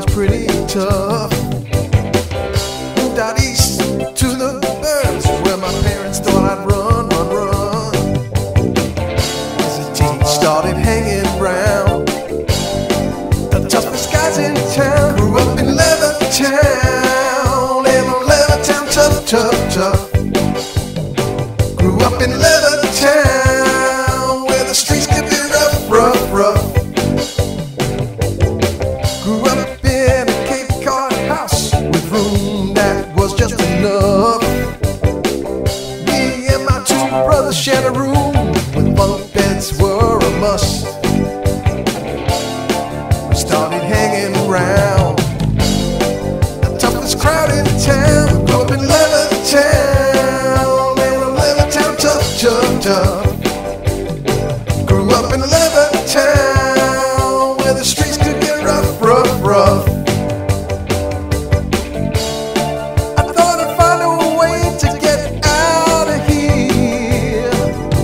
was pretty tough. Moved out east to the birds, where my parents thought I'd run. As a teen, started hanging round the toughest guys in town. Grew up in Levittown, and on Levittown, tough. Grew up in Levittown, where the streets could be rough. Grew up in a Cape Cod house with room that was just enough. Me and my two brothers shared a room when bunk beds were a must. We started hanging around the toughest crowd in town. Grew up in Levittown, and on Levittown, tough. Grew up in Levittown, where the streets could get rough. I thought I'd find a way to get out of here.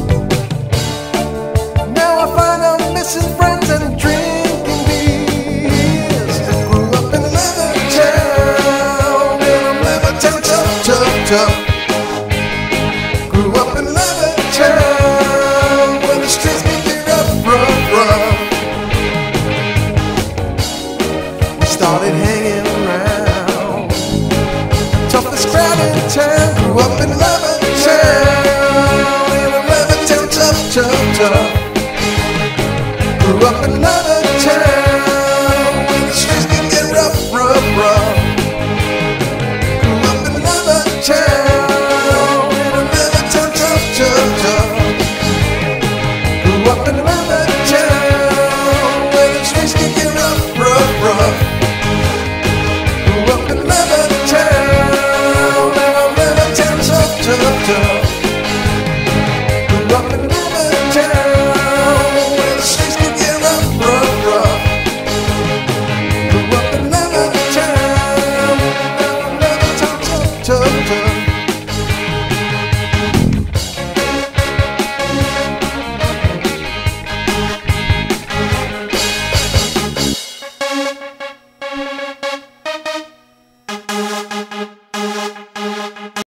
Now I find I'm missing friends and drinking beers. Grew up in Levittown, and I'm Levittown, tough. Grew up in Levittown, where the streets can be rough. We started hanging around toughest crowd in town. Grew up in